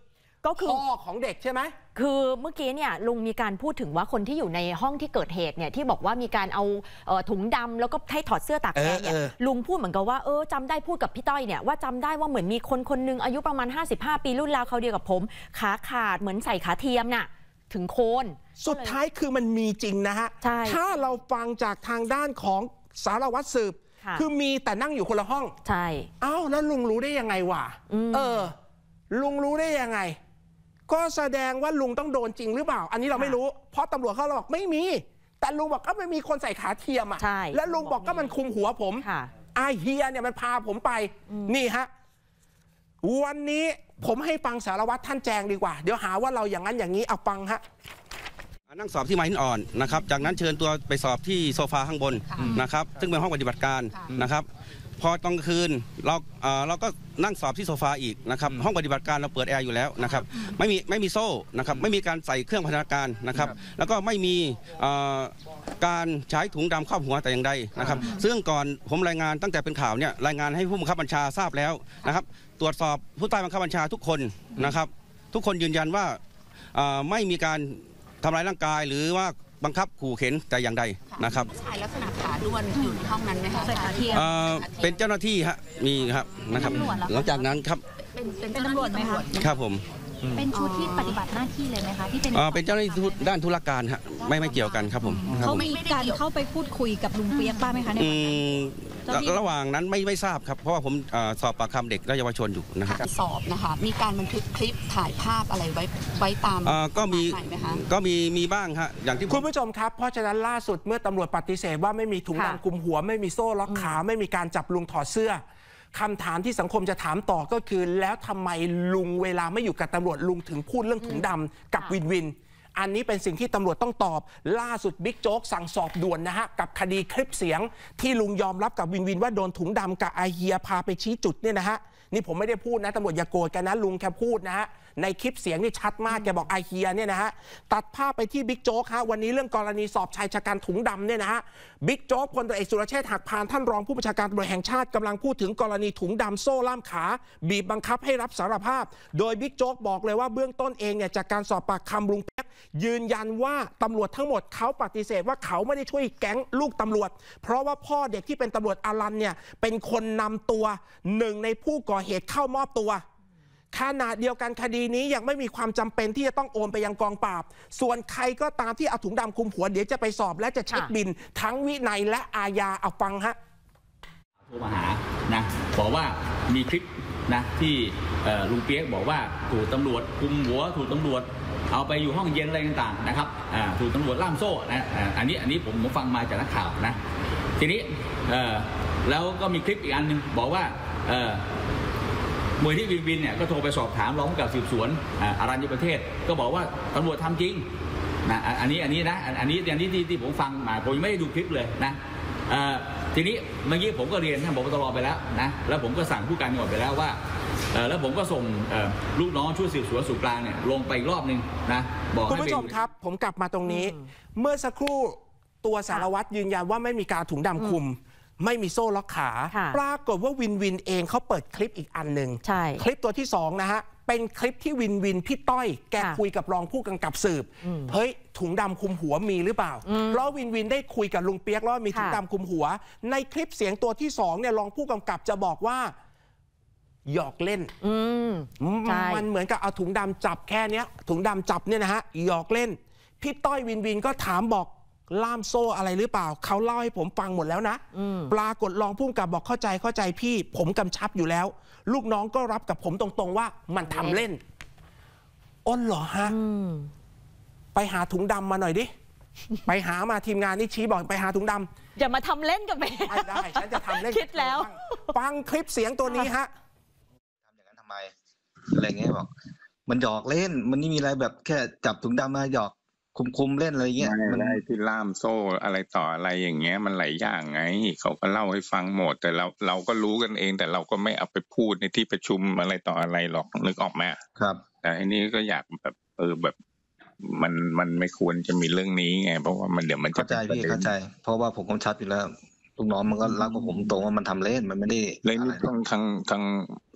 ก็คือพ่อของเด็กใช่ไหมคือเมื่อกี้เนี่ยลุงมีการพูดถึงว่าคนที่อยู่ในห้องที่เกิดเหตุเนี่ยที่บอกว่ามีการเอาถุงดำแล้วก็ให้ถอดเสื้อตากแดดเนี่ยลุงพูดเหมือนกับว่าเออจำได้พูดกับพี่ต้อยเนี่ยว่าจำได้ว่าเหมือนมีคนคนนึงอายุประมาณห้าสิบห้าปีรุ่นราวเขาเดียวกับผมขาขาดเหมือนใส่ขาเทียมน่ะถึงโคนสุดท้ายคือมันมีจริงนะฮะถ้าเราฟังจากทางด้านของสารวัตรสืบคือมีแต่นั่งอยู่คนละห้องใช่อ้าวแล้วลุงรู้ได้ยังไงวะเออลุงรู้ได้ยังไงก็แสดงว่าลุงต้องโดนจริงหรือเปล่าอันนี้เราไม่รู้เพราะตำรวจเขาบอกไม่มีแต่ลุงบอกก็ไม่มีคนใส่ขาเทียมอ่ะแล้วลุงบอกก็มันคุมหัวผมอาเฮียเนี่ยมันพาผมไปนี่ฮะวันนี้ผมให้ฟังสารวัตรท่านแจงดีกว่าเดี๋ยวหาว่าเราอย่างนั้นอย่างนี้เอาฟังฮะนั่งสอบที่ไม้หินอ่อนนะครับจากนั้นเชิญตัวไปสอบที่โซฟาข้างบนนะครับซึ่งเป็นห้องปฏิบัติการนะครับพอตอนคืนเราเราก็นั่งสอบที่โซฟาอีกนะครับห้องปฏิบัติการเราเปิดแอร์อยู่แล้วนะครับไม่มีไม่มีโซ่นะครับไม่มีการใส่เครื่องพัฒนาการนะครับแล้วก็ไม่มีการใช้ถุงดำครอบหัวแต่อย่างใดนะครับซึ่งก่อนผมรายงานตั้งแต่เป็นข่าวเนี่ยรายงานให้ผู้บังคับบัญชาทราบแล้วนะครับตรวจสอบผู้ใต้บังคับบัญชาทุกคนนะครับทุกคนยืนยันว่าไม่มีการทำร้ายร่างกายหรือว่าบังคับขู่เข็นแต่อย่างใดนะครับชายลักษณะขาด้วนอยู่ในห้องนั้นไหมคะขาเทียมเป็นเจ้าหน้าที่ฮะมีครับนะครับหลังจากนั้นครับเป็นเป็นตำรวจไหมคะครับผมเป็นชุดที่ปฏิบัติหน้าที่เลยไหมคะที่เป็นเป็นเจ้าหน้าที่ด้านธุรการฮะไม่ไม่เกี่ยวกันครับผมเขาไม่มีการเข้าไปพูดคุยกับลุงเปียกบ้างไหมคะเนี่ยระหว่างนั้นไม่ไม่ทราบครับเพราะว่าผมสอบปากคำเด็กและเยาวชนอยู่นะครับสอบนะคะมีการบันทึกคลิปถ่ายภาพอะไรไว้ไว้ตามก็มีก็มีมีบ้างฮะอย่างที่คุณผู้ชมครับเพราะฉะนั้นล่าสุดเมื่อตำรวจปฏิเสธว่าไม่มีถุงดำคลุมหัวไม่มีโซ่ล็อกขาไม่มีการจับลุงถอดเสื้อคำถามที่สังคมจะถามต่อก็คือแล้วทำไมลุงเวลาไม่อยู่กับตำรวจลุงถึงพูดเรื่องถุงดำกับวินวินอันนี้เป็นสิ่งที่ตำรวจต้องตอบล่าสุดบิ๊กโจ๊กสั่งสอบด่วนนะฮะกับคดีคลิปเสียงที่ลุงยอมรับกับวินวินว่าโดนถุงดำกับอาเฮียพาไปชี้จุดเนี่ยนะฮะนี่ผมไม่ได้พูดนะตำรวจอย่าโกรธกันนะลุงแค่พูดนะฮะในคลิปเสียงนี่ชัดมากแกบอกอาเฮียเนี่ยนะฮะตัดภาพไปที่บิ๊กโจ๊กฮะวันนี้เรื่องกรณีสอบชายชะกันถุงดำเนี่ยนะฮะบิ๊กโจ๊กพลตำรวจเอกสุรเชษฐ์หักพานท่านรองผู้บัญชาการตำรวจแห่งชาติกำลังพูดถึงกรณีถุงดำโซ่ล่ามขาบีบบังคับให้รับสารภาพโดยบิ๊กโจ๊กบอกเลยว่าเบื้องต้นเองเนี่ยจากการสอบปากคำลุงเปี๊ยกยืนยันว่าตำรวจทั้งหมดเขาปฏิเสธว่าเขาไม่ได้ช่วยแก๊งลูกตำรวจเพราะว่าพ่อเด็กที่เป็นตำรวจอารันเนี่ยเป็นคนนำตัวหนึ่งในผู้ก่อเหตุเข้ามอบตัวขณะเดียวกันคดีนี้ยังไม่มีความจำเป็นที่จะต้องโอนไปยังกองปราบส่วนใครก็ตามที่เอาถุงดำคลุมหัวเดี๋ยวจะไปสอบและจะเช็คบินทั้งวินัยและอาญาเอาฟังฮะโทรมาหานะบอกว่ามีคลิปนะที่ลุงเปี๊ยกบอกว่าถูกตำรวจคุมหัวถูกตำรวจเอาไปอยู่ห้องเย็นอะไรต่างๆนะครับถูกตำรวจล่ามโซ่นะอันนี้อันนี้ผมฟังมาจากนักข่าวนะทีนี้แล้วก็มีคลิปอีกอันหนึ่งบอกว่ามวยที่วินวินเนี่ยก็โทรไปสอบถามรองผู้กำกับสืบสวนอรัญญประเทศก็บอกว่าตำรวจทำจริงนะอันนี้อันนี้นะอันนี้อย่างที่ที่ผมฟังมาผมไม่ได้ดูคลิปเลยนะทีนี้เมื่อกี้ผมก็เรียนท่านผบ.ตร.ไปแล้วนะแล้วผมก็สั่งผู้การจังหวัดไปแล้วว่าแล้วผมก็ส่งลูกน้องช่วยสืบสวนสู่กลางเนี่ยลงไปอีกรอบนึงนะบอกคุณผู้ชมครับผมกลับมาตรงนี้เมื่อสักครู่ตัวสารวัตรยืนยันว่าไม่มีการถุงดำคลุมไม่มีโซ่ล็อกขาปรากฏว่าวินวินเองเขาเปิดคลิปอีกอันหนึ่งคลิปตัวที่สองนะฮะเป็นคลิปที่วินวินพี่ต้อยแกคุยกับรองผู้กำกับสืบเฮ้ยถุงดำคลุมหัวมีหรือเปล่าเพราะวินวินได้คุยกับลุงเปี๊ยกแล้วมีถุงดำคลุมหัวในคลิปเสียงตัวที่สองเนี่ยรองผู้กำกับจะบอกว่าหยอกเล่นมันเหมือนกับเอาถุงดำจับแค่นี้ถุงดำจับเนี่ยนะฮะหยอกเล่นพี่ต้อยวินวินก็ถามบอกล่ามโซ่อะไรหรือเปล่าเขาเล่าให้ผมฟังหมดแล้วนะปรากฏรองผู้กำกับบอกเข้าใจเข้าใจพี่ผมกำชับอยู่แล้วลูกน้องก็รับกับผมตรงๆว่ามันทำเล่นอ้นเหรอฮะไปหาถุงดำมาหน่อยดิไปหามาทีมงานนี่ชี้บอกไปหาถุงดำอย่ามาทำเล่นกับแม่ไม่ได้ฉันจะทำเล่นคิดแล้วฟังคลิปเสียงตัวนี้ฮะทำอย่างนั้นทำไมอะไรเงี้ยบอกมันหยอกเล่นมันไม่มีอะไรแบบแค่จับถุงดำมาหยอกคุมๆเล่นอะไรเงี้ยมันได้ที่ล่ามโซ่อะไรต่ออะไรอย่างเงี้ยมันหลายอย่างไงเขาก็เล่าให้ฟังหมดแต่เราเราก็รู้กันเองแต่เราก็ไม่เอาไปพูดในที่ประชุมอะไรต่ออะไรหรอกนึกออกไหมครับแต่อันนี้ก็อยากแบบเออแบบมันมันไม่ควรจะมีเรื่องนี้ไงเพราะว่ามันเดี๋ยวมันเข้าใจพี่เข้าใจเพราะว่าผมกำชับอยู่แล้วลูกน้องมันก็รับกับผมตรงว่ามันทำเล่นมันไม่ได้เลยนี่ต้องทางทาง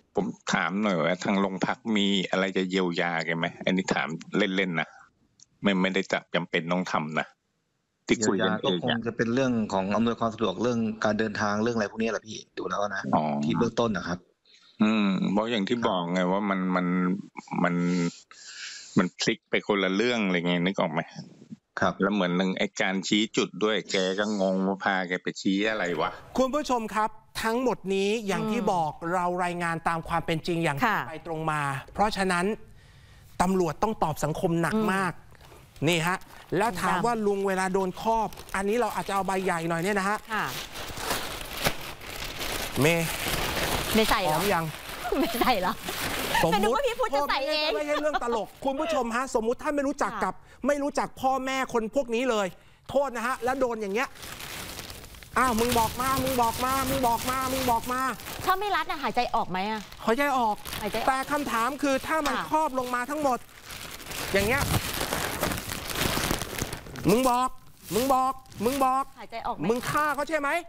ผมถามหน่อยว่าทางโรงพักมีอะไรจะเยียวยาแกไหมอันนี้ถามเล่นๆนะไม่ไม่ได้จับจำเป็นต้องทำนะที่คุยกันเองก็คงจะเป็นเรื่องของอำนวยความสะดวกเรื่องการเดินทางเรื่องอะไรพวกนี้แหละพี่ดูแล้วนะที่เบื้องต้นนะครับอืมเพราะอย่างที่บอกไงว่ามันมันมันมันพลิกไปคนละเรื่องอะไรเงี้ยนึกออกไหมครับแล้วเหมือนหนึ่งไอ้การชี้จุดด้วยแกก็งงว่าพาแกไปชี้อะไรวะคุณผู้ชมครับทั้งหมดนี้อย่างที่บอกเรารายงานตามความเป็นจริงอย่างตรงไปตรงมาเพราะฉะนั้นตำรวจต้องตอบสังคมหนักมากนี่ฮะแล้วถามว่าลุงเวลาโดนครอบอันนี้เราอาจจะเอาใบใหญ่หน่อยเนี่ยนะฮะเมย์ไม่ใส่หรอยังไม่ใส่หรอสมมติว่าพี่พูดจะใส่เองไม่ใช่เรื่องตลกคุณผู้ชมฮะสมมุติท่านไม่รู้จักกับไม่รู้จักพ่อแม่คนพวกนี้เลยโทษนะฮะแล้วโดนอย่างเงี้ยอ้าวมึงบอกมามึงบอกมามึงบอกมามึงบอกมาถ้าไม่รัดนะหายใจออกไหมอะหายใจออกแต่คำถามคือถ้ามันครอบลงมาทั้งหมดอย่างเงี้ยมึงบอกมึงบอกมึงบอกหายใจออกมึงฆ่าเขาใช่ไหม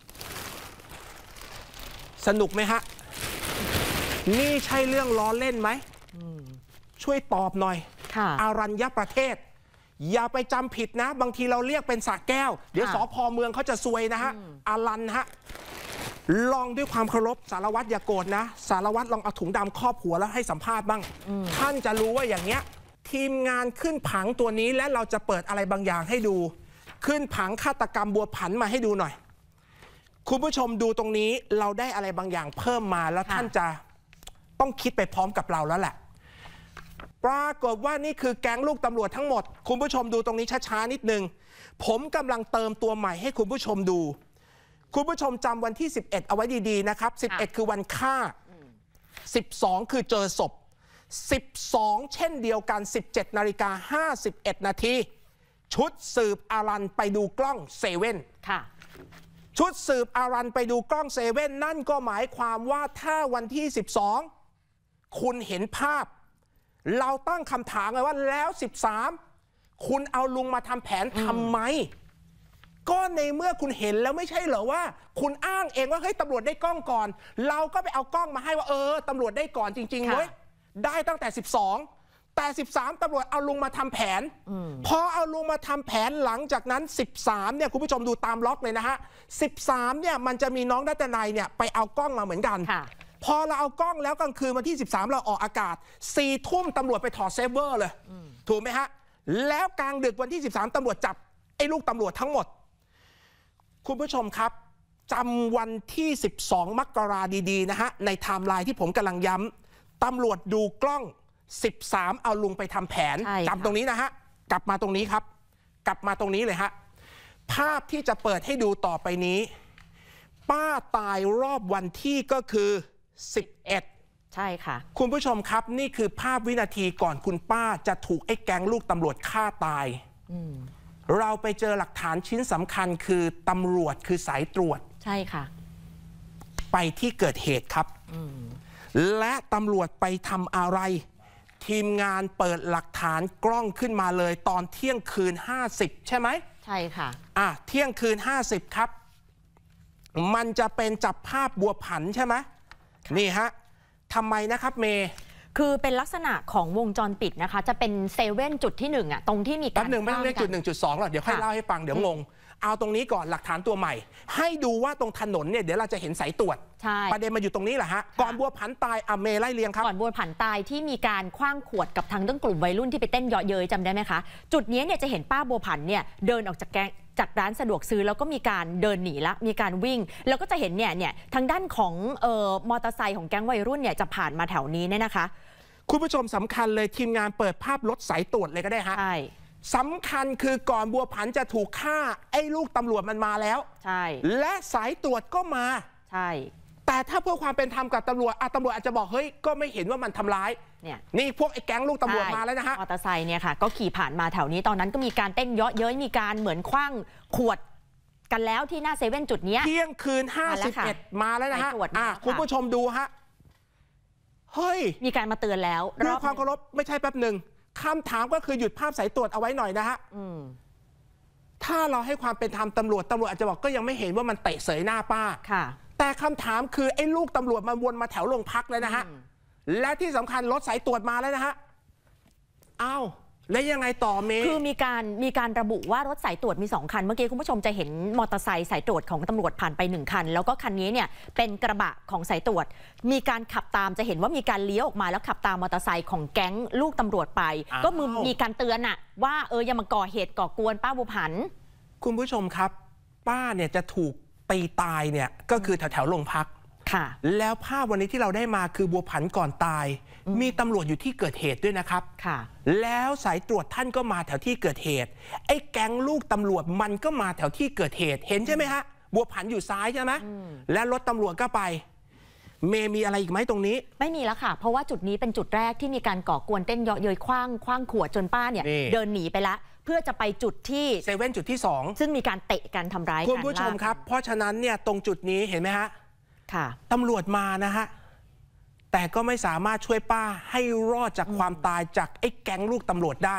สนุกไหมฮะนี่ใช่เรื่องล้อเล่นไหมช่วยตอบหน่อยอารัญญประเทศอย่าไปจำผิดนะบางทีเราเรียกเป็นสระแก้วเดี๋ยวสพเมืองเขาจะซวยนะฮะอารันฮะลองด้วยความเคารพสารวัตรอย่าโกรธนะสารวัตรลองเอาถุงดำครอบหัวแล้วให้สัมภาษณ์บ้างท่านจะรู้ว่าอย่างเงี้ยทีมงานขึ้นผังตัวนี้และเราจะเปิดอะไรบางอย่างให้ดูขึ้นผังฆาตกรรมบัวผันมาให้ดูหน่อยคุณผู้ชมดูตรงนี้เราได้อะไรบางอย่างเพิ่มมาแล้วท่านจะต้องคิดไปพร้อมกับเราแล้วแหละปรากฏว่านี่คือแก๊งลูกตำรวจทั้งหมดคุณผู้ชมดูตรงนี้ช้าๆนิดนึงผมกำลังเติมตัวใหม่ให้คุณผู้ชมดูคุณผู้ชมจำวันที่สิบเอ็ดเอาไว้ดีๆนะครับสิบเอ็ดคือวันฆ่าสิบสองคือเจอศพสิบสองเช่นเดียวกัน สิบเจ็ดนาฬิกาห้าสิบเอ็ดนาทีชุดสืบอารันไปดูกล้องเซเว่นค่ะชุดสืบอารันไปดูกล้องเซเว่นนั่นก็หมายความว่าถ้าวันที่สิบสองคุณเห็นภาพเราตั้งคำถามไงว่าแล้วสิบสามคุณเอาลุงมาทำแผนทำไมก็ในเมื่อคุณเห็นแล้วไม่ใช่เหรอว่าคุณอ้างเองว่าเฮ้ยตำรวจได้กล้องก่อนเราก็ไปเอากล้องมาให้ว่าเออตำรวจได้ก่อนจริงๆเว้ยได้ตั้งแต่สิบสองแต่สิบสามตำรวจเอาลุงมาทำแผนพอเอาลุงมาทำแผนหลังจากนั้นสิบสามเนี่ยคุณผู้ชมดูตามล็อกเลยนะฮะสิบสามเนี่ยมันจะมีน้องรัตนัยเนี่ยไปเอากล้องมาเหมือนกันพอเราเอากล้องแล้วกลางคืนวันที่สิบสามเราออกอากาศสี่ทุ่มตำรวจไปถอดเซฟเวอร์เลยถูกไหมฮะแล้วกลางดึกวันที่สิบสามตำรวจจับไอ้ลูกตำรวจทั้งหมดคุณผู้ชมครับจำวันที่สิบสองมกราดีๆนะฮะในไทม์ไลน์ที่ผมกำลังย้ำตำรวจดูกล้องสิบสามเอาลุงไปทำแผนจำตรงนี้นะฮะกลับมาตรงนี้ครับกลับมาตรงนี้เลยฮะภาพที่จะเปิดให้ดูต่อไปนี้ป้าตายรอบวันที่ก็คือสิบเอ็ดใช่ค่ะคุณผู้ชมครับนี่คือภาพวินาทีก่อนคุณป้าจะถูกไอ้แก๊งลูกตำรวจฆ่าตายเราไปเจอหลักฐานชิ้นสำคัญคือตำรวจคือสายตรวจใช่ค่ะไปที่เกิดเหตุครับและตำรวจไปทำอะไรทีมงานเปิดหลักฐานกล้องขึ้นมาเลยตอนเที่ยงคืนห้าสิบใช่ไหมใช่ค่ะอ่ะเที่ยงคืนห้าสิบครับมันจะเป็นจับภาพบัวผันใช่ไหมนี่ฮะทำไมนะครับเมย์คือเป็นลักษณะของวงจรปิดนะคะจะเป็นเซเว่นจุดที่หนึ่งอ่ะตรงที่มีการแป๊บหนึ่งไม่ต้องเรียกจุดหนึ่งจุดสองหรอกเดี๋ยวค่อยเล่าให้ฟังเดี๋ยวงงเอาตรงนี้ก่อนหลักฐานตัวใหม่ให้ดูว่าตรงถนนเนี่ยเดี๋ยวเราจะเห็นสายตรวจประเด็นมาอยู่ตรงนี้แหละฮะก่อนบัวผันตายอเมย์ไล่เรียงครับก่อนบัวผันตายที่มีการคว้างขวดกับทางต้นกลุ่มวัยรุ่นที่ไปเต้นเยาะเย้ยจำได้ไหมคะจุดนี้เนี่ยจะเห็นป้าบัวผันเนี่ยเดินออกจากแกงจากร้านสะดวกซื้อแล้วก็มีการเดินหนีละมีการวิ่งแล้วก็จะเห็นเนี่ยเนี่ยทางด้านของเอ่อมอเตอร์ไซค์ของแก๊งวัยรุ่นเนี่ยจะผ่านมาแถวนี้เนี่ยนะคะคุณผู้ชมสำคัญเลยทีมงานเปิดภาพรถสายตรวจเลยก็ได้ฮะใช่สำคัญคือก่อนบัวผันจะถูกฆ่าไอ้ลูกตำรวจมันมาแล้วใช่และสายตรวจก็มาใช่แต่ถ้าเพื่อความเป็นธรรมกับตำรวจอ่ะตำรวจอาจจะบอกเฮ้ยก็ไม่เห็นว่ามันทำร้ายเนี่ยนี่พวกไอ้แก๊งลูกตำรวจมาแล้วนะฮะมอเตอร์ไซค์เนี่ยค่ะก็ขี่ผ่านมาแถวนี้ตอนนั้นก็มีการเต้นเยาะเย้ยมีการเหมือนคว้างขวดกันแล้วที่หน้าเซเว่นจุดนี้เที่ยงคืนห้าสิบเอ็ดมาแล้วนะฮะอ่ะคุณผู้ชมดูฮะเฮ้ยมีการมาเตือนแล้วด้วยความเคารพไม่ใช่แป๊บหนึ่งคำถามก็คือหยุดภาพสายตรวจเอาไว้หน่อยนะฮะถ้าเราให้ความเป็นธรรมตำรวจตำรวจอาจจะบอกก็ยังไม่เห็นว่ามันเตะเสยหน้าป้าค่ะแต่คำถามคือไอ้ลูกตำรวจมันวนมาแถวโรงพักเลยนะฮะและที่สำคัญรถสายตรวจมาแล้วนะฮะอ้าวแล้วยังไงต่อเมย์คือมีการมีการระบุว่ารถสายตรวจมีสองคันเมื่อกี้คุณผู้ชมจะเห็นมอเตอร์ไซค์สายตรวจของตำรวจผ่านไปหนึ่งคันแล้วก็คันนี้เนี่ยเป็นกระบะของสายตรวจมีการขับตามจะเห็นว่ามีการเลี้ยวออกมาแล้วขับตามมอเตอร์ไซค์ของแก๊งลูกตำรวจไปก็มือมีการเตือนอะว่าเอออย่ามาก่อเหตุก่อกวนป้าบัวผันคุณผู้ชมครับป้าเนี่ยจะถูกตีตายเนี่ยก็คือแถวแถวโรงพักค่ะแล้วภาพวันนี้ที่เราได้มาคือบัวผันก่อนตายมีตำรวจอยู่ที่เกิดเหตุด้วยนะครับค่ะแล้วสายตรวจท่านก็มาแถวที่เกิดเหตุไอ้แก๊งลูกตำรวจมันก็มาแถวที่เกิดเหตุเห็นใช่ไหมฮะบัวผันอยู่ซ้ายใช่ไหมและรถตำรวจก็ไปเมย์มีอะไรอีกไหมตรงนี้ไม่มีแล้วค่ะเพราะว่าจุดนี้เป็นจุดแรกที่มีการก่อกวนเต้นเยาะเย้ยคว้างคว้างขวดจนป้าเนี่ยเดินหนีไปละเพื่อจะไปจุดที่เซเว่นจุดที่สองซึ่งมีการเตะกันทำร้ายกันคุณผู้ชมครับเพราะฉะนั้นเนี่ยตรงจุดนี้เห็นไหมฮะค่ะตำรวจมานะฮะแต่ก็ไม่สามารถช่วยป้าให้รอดจากความตายจากไอ้แก๊งลูกตำรวจได้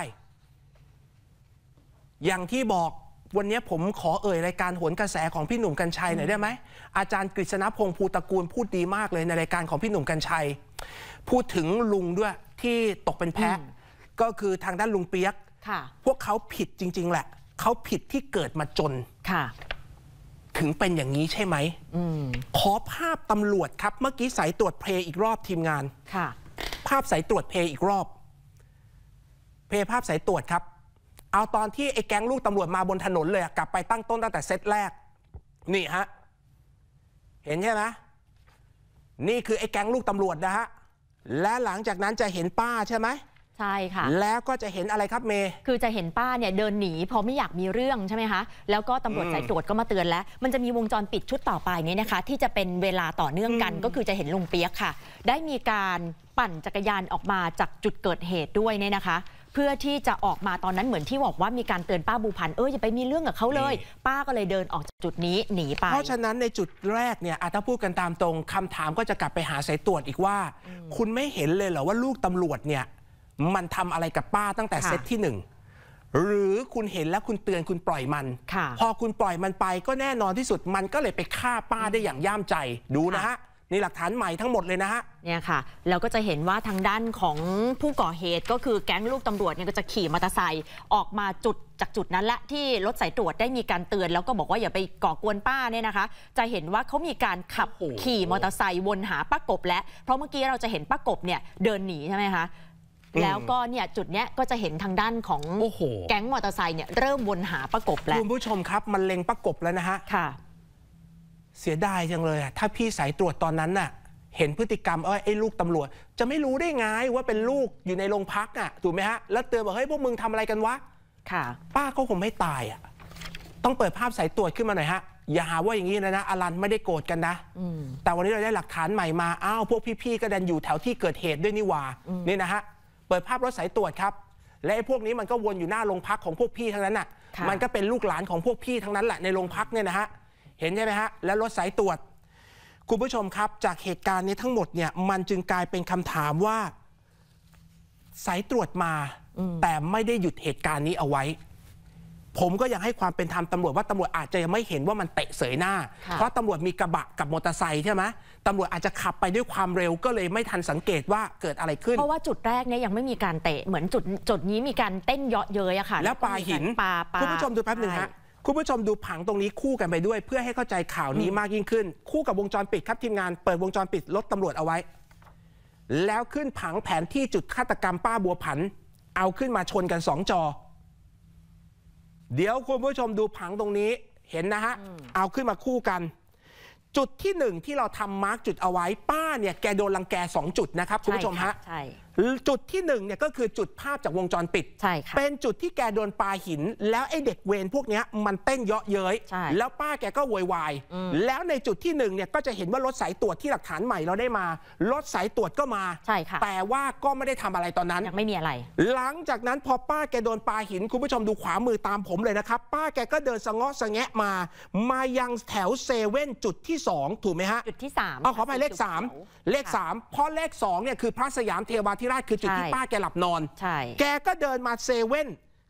อย่างที่บอกวันนี้ผมขอเอ่ยรายการโหนกระแสของพี่หนุ่มกรรชัยหน่อยได้ไหมอาจารย์กฤษณพงษ์ภูตระกูลพูดดีมากเลยในรายการของพี่หนุ่มกรรชัยพูดถึงลุงด้วยที่ตกเป็นแพะก็คือทางด้านลุงเปียกพวกเขาผิดจริงๆแหละเขาผิดที่เกิดมาจนค่ะถึงเป็นอย่างนี้ใช่ไหมขอภาพตำรวจครับเมื่อกี้สายตรวจเพลย์อีกรอบทีมงานค่ะภาพสายตรวจเพลย์อีกรอบเพลย์ภาพสายตรวจครับเอาตอนที่ไอ้แก๊งลูกตำรวจมาบนถนนเลยกลับไปตั้งต้นตั้งแต่เซตแรกนี่ฮะเห็นใช่ไหมนี่คือไอ้แก๊งลูกตำรวจนะฮะและหลังจากนั้นจะเห็นป้าใช่ไหมใช่ค่ะแล้วก็จะเห็นอะไรครับเมย์คือจะเห็นป้าเนี่ยเดินหนีเพราะไม่อยากมีเรื่องใช่ไหมคะแล้วก็ตำรวจสายตรวจก็มาเตือนแล้วมันจะมีวงจรปิดชุดต่อไปนี้นะคะที่จะเป็นเวลาต่อเนื่องกันก็คือจะเห็นลุงเปียกค่ะได้มีการปั่นจักรยานออกมาจากจุดเกิดเหตุด้วยเนี่ยนะคะเพื่อที่จะออกมาตอนนั้นเหมือนที่บอกว่ามีการเตือนป้าบูพันเอออย่าไปมีเรื่องกับเขาเลยป้าก็เลยเดินออกจากจุดนี้หนีไปเพราะฉะนั้นในจุดแรกเนี่ยถ้าพูดกันตามตรงคำถามก็จะกลับไปหาสายตรวจอีกว่าคุณไม่เห็นเลยเหรอว่าลูกตำรวจเนี่ยมันทำอะไรกับป้าตั้งแต่เซตที่หนึ่งหรือคุณเห็นแล้วคุณเตือนคุณปล่อยมันพอคุณปล่อยมันไปก็แน่นอนที่สุดมันก็เลยไปฆ่าป้าได้อย่างย่ามใจดูนะฮะนี่หลักฐานใหม่ทั้งหมดเลยนะฮะเนี่ยค่ะแล้วก็จะเห็นว่าทางด้านของผู้ก่อเหตุก็คือแก๊งลูกตำรวจเนี่ยก็จะขี่มอเตอร์ไซค์ออกมาจุดจากจุดนั้นแหละที่รถสายตรวจได้มีการเตือนแล้วก็บอกว่าอย่าไปก่อกวนป้าเนี่ยนะคะจะเห็นว่าเขามีการขับขี่มอเตอร์ไซค์วนหาป้ากบแล้วเพราะเมื่อกี้เราจะเห็นป้ากบเนี่ยเดินหนีใช่ไหมคะแล้วก็เนี่ยจุดเนี้ยก็จะเห็นทางด้านของแก๊งมอเตอร์ไซค์เนี่ยเริ่มวนหาป้ากบแล้วคุณผู้ชมครับมันเล็งป้ากบแล้วนะฮะค่ะเสียดายจังเลยอะถ้าพี่สายตรวจตอนนั้นน่ะเห็นพฤติกรรมเอ้ยไอ้ลูกตำรวจจะไม่รู้ได้ไงว่าเป็นลูกอยู่ในโรงพักอ่ะถูกไหมฮะแล้วเตือนบอกเฮ้ยพวกมึงทำอะไรกันวะค่ะป้าก็คงไม่ตายอ่ะต้องเปิดภาพสายตรวจขึ้นมาหน่อยฮะอย่าหาว่าอย่างนี้นะนะอลันไม่ได้โกรธกันนะแต่วันนี้เราได้หลักฐานใหม่มาอ้าวพวกพี่ๆก็ดันอยู่แถวที่เกิดเหตุด้วยนี่ว่านี่นะฮะเปิดภาพรถสายตรวจครับและไอ้พวกนี้มันก็วนอยู่หน้าโรงพักของพวกพี่ทั้งนั้นน่ะมันก็เป็นลูกหลานของพวกพี่ทั้งนั้นแหละในโรงพักเนี่ยนะฮะเห็นใช่ไหมฮะแล้วรถสายตรวจคุณผู้ชมครับจากเหตุการณ์นี้ทั้งหมดเนี่ยมันจึงกลายเป็นคำถามว่าสายตรวจมาแต่ไม่ได้หยุดเหตุการณ์นี้เอาไว้ผมก็ยังให้ความเป็นธรรมตำรวจว่าตำรวจอาจจะยังไม่เห็นว่ามันเตะเสยหน้าเพราะตำรวจมีกระบะกับมอเตอร์ไซค์ใช่ไหมตำรวจอาจจะขับไปด้วยความเร็วก็เลยไม่ทันสังเกตว่าเกิดอะไรขึ้นเพราะว่าจุดแรกเนี่ยยังไม่มีการเตะเหมือนจุดจุดนี้มีการเต้นเยาะเย้ยอะค่ะแล้วปาหินคุณผู้ชมดูแป๊บหนึ่งฮะคุณผู้ชมดูผังตรงนี้คู่กันไปด้วยเพื่อให้เข้าใจข่าวนี้มากยิ่งขึ้นคู่กับวงจรปิดครับทีมงานเปิดวงจรปิดรถตำรวจเอาไว้แล้วขึ้นผังแผนที่จุดฆาตกรรมป้าบัวผันเอาขึ้นมาชนกันสองจอเดี๋ยวคุณผู้ชมดูผังตรงนี้เห็นนะฮะเอาขึ้นมาคู่กันจุดที่หนึ่งที่เราทำมาร์กจุดเอาไว้ป้าเนี่ยแกโดนรังแกสองจุดนะครับคุณผู้ชมฮะใช่จุดที่หนึ่งเนี่ยก็คือจุดภาพจากวงจรปิดใช่ค่ะเป็นจุดที่แกโดนปาหินแล้วไอ้เด็กเวรพวกนี้มันเต้นเยาะเย้ยแล้วป้าแกก็โวยวายแล้วในจุดที่หนึ่งเนี่ยก็จะเห็นว่ารถสายตรวจที่หลักฐานใหม่เราได้มารถสายตรวจก็มาใช่ค่ะแต่ว่าก็ไม่ได้ทำอะไรตอนนั้นยังไม่มีอะไรหลังจากนั้นพอป้าแกโดนปาหินคุณผู้ชมดูขวามือตามผมเลยนะครับป้าแกก็เดินสะเงาะสะแงะมามายังแถวเซเว่นจุดที่สองถูกไหมฮะจุดที่สามเอาขอไปเลขสามเลขสามเพราะเลขสองเนี่ยคือพระสยามเทวาธิราชคือจุดที่ป้าแกหลับนอนใช่แกก็เดินมาเซเว่น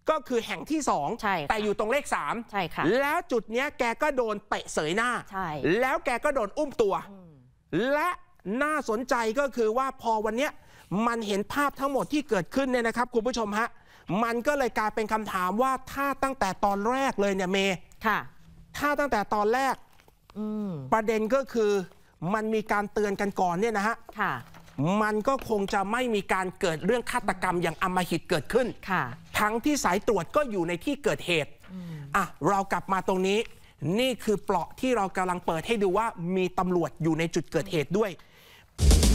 ก็คือแห่งที่สองแต่อยู่ตรงเลขสามใช่ค่ะแล้วจุดเนี้ยแกก็โดนเตะเสยหน้าแล้วแกก็โดนอุ้มตัวและน่าสนใจก็คือว่าพอวันเนี้ยมันเห็นภาพทั้งหมดที่เกิดขึ้นเนี่ยนะครับคุณผู้ชมฮะมันก็เลยกลายเป็นคำถามว่าถ้าตั้งแต่ตอนแรกเลยเนี่ยเมย์ถ้าตั้งแต่ตอนแรกประเด็นก็คือมันมีการเตือนกันก่อนเนี่ยนะฮะมันก็คงจะไม่มีการเกิดเรื่องฆาตกรรมอย่างอำมหิตเกิดขึ้นทั้งที่สายตรวจก็อยู่ในที่เกิดเหตุอ่ะเรากลับมาตรงนี้นี่คือเปลาะที่เรากำลังเปิดให้ดูว่ามีตำรวจอยู่ในจุดเกิดเหตุด้วย